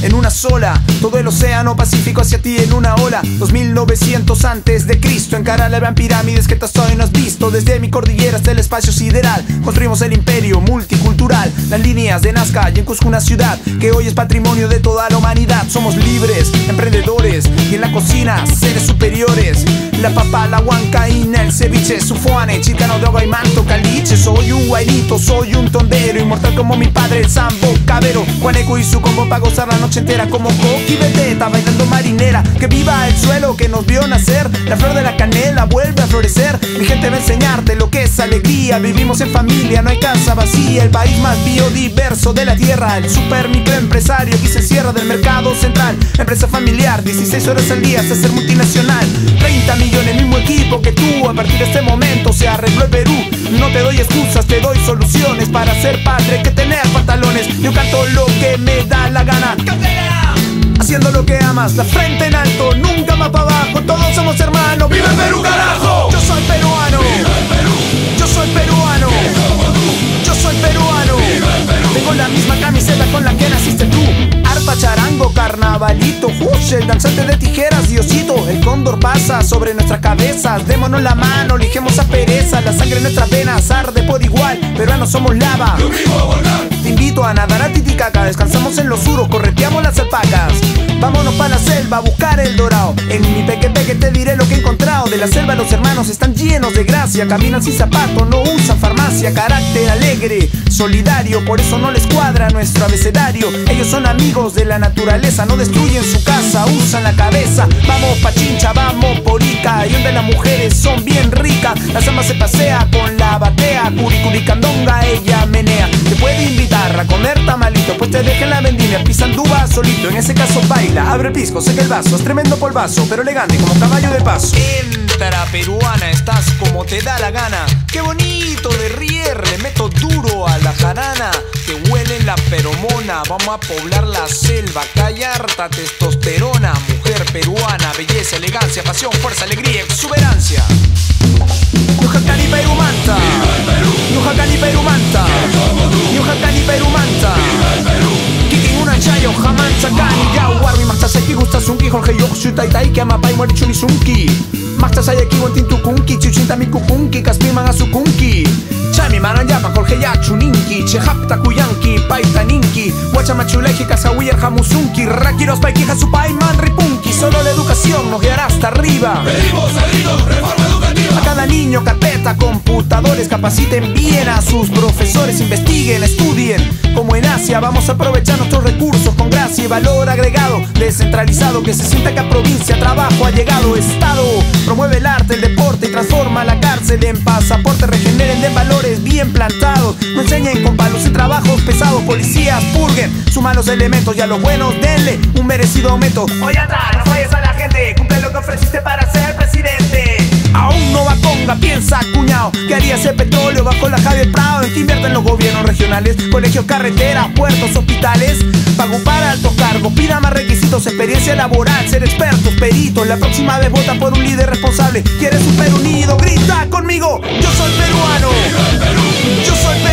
en una sola. Todo el océano Pacífico hacia ti en una ola. 2900 antes de Cristo, encara la gran pirámides que hasta hoy no has visto. Desde mi cordillera hasta el espacio sideral, construimos el imperio multicultural. Las líneas de Nazca y en Cusco una ciudad que hoy es patrimonio de toda la humanidad. Somos libres, emprendedores y en la cocina seres superiores. La papa, la huancaína, el ceviche, sufoane, chicano de agua y manto, caliche. Soy un guairito, soy un tondero, inmortal como mi padre el sambo cabero. Juaneco y su combo pa' gozar la noche entera como Coqui Beteta bailando marinera. Que viva el suelo que nos vio nacer, la flor de la canela vuelve a florecer. Mi gente va a enseñarte lo que es alegría. Vivimos en familia, no hay casa vacía. El país más biodiverso de la tierra. El super microempresario que se encierra del mercado central. Empresa familiar, 16 horas al día hasta ser multinacional. 30 millones, mismo equipo que tú. A partir de este momento se arregló el Perú. No te doy excusas, te doy soluciones. Para ser padre que tener pantalones. Yo canto lo que me da la gana. Haciendo lo que amas, la frente en alto, nunca más para abajo. Todos somos hermanos. ¡Viva el Perú, carajo! Yo soy peruano. ¡Viva el Perú! Yo soy peruano. Yo soy peruano. ¡Viva el Perú! Tengo la misma camiseta con la que naciste tú. Arpa, charango, carnavalito, Hush, el danzante de tijeras, Diosito. El cóndor pasa sobre nuestras cabezas. Démonos la mano, lijemos a pereza. La sangre en nuestras venas arde por igual. Peruanos somos lava. ¡Lo mismo a volcar! Te invito a nadar a Titicaca. Descansamos en los suros, correteamos las alpacas. Vámonos para la selva a buscar el dorado. En mi peque te diré lo que he encontrado. De la selva los hermanos están llenos de gracia. Caminan sin zapatos, no usan farmacia. Carácter alegre, solidario, por eso no les cuadra nuestro abecedario. Ellos son amigos de la naturaleza, no destruyen su casa, usan la cabeza. Vamos pa' Chincha, vamos por Ica, y donde las mujeres son bien ricas. La samba se pasea con la batea, curicuricandonga ella menea. Te puede invitar a comer tamalito, pues te deja en la vendimia pisandúa solito. En ese caso baila, abre el pisco, seca el vaso. Es tremendo polvazo, pero elegante como caballo de paso. Entra peruana, estás como te da la gana. Qué bonito de rier, le meto duro a la jarana. Que huele la feromona, vamos a poblar la selva. Callarta testosterona, mujer peruana. Belleza, elegancia, pasión, fuerza, alegría, exuberancia. Ñujacani Perú manta. Ñujacani Perú manta. Ñujacani Perú manta. Kiki una chayo, jaman chacani. Yawarmi, machasaki, gustasunki, Jorge Yoxu, Taitai, que amapai, muere chunisunki. Machasayaki, guantintukunki, chuchinta kupunki, kaspiman azukunki. Chami mananyama, Jorge Yachuninki, Chehapta kuyanki, Paitaninki, Guachamachuleji, Kasawier, Jamusunki, Rakiros, Paikija, Supai, Manripunki. Solo la educación nos guiará hasta arriba. Pedimos al grito reforma educativa. A cada niño, carpeta, computadores, capaciten bien a sus profesores, investiguen, estudien. Como en Asia, vamos a aprovechar nuestros recursos con gracia y valor agregado, descentralizado, que se sienta que a provincia trabajo ha llegado. Estado promueve el arte, el deporte y transforma la cárcel en pasaporte. Regeneren de valores bien plantados, no enseñen con palos y trabajos pesados. Policías purguen, suman los elementos y a los buenos denle un merecido aumento. Oye, anda, no falles a la gente, cumple lo que ofreciste para ser presidente. Aún no va conga, piensa cuñado, ¿qué haría ese petróleo bajo la Javier Prado? ¿En qué invierten los gobiernos regionales? Colegios, carreteras, puertos, hospitales. Para ocupar altos cargos, pida más requisitos, experiencia laboral, ser expertos, peritos. La próxima vez vota por un líder responsable. ¿Quieres un Perú unido? Grita conmigo, yo soy peruano. ¡Viva el Perú! Yo soy peruano.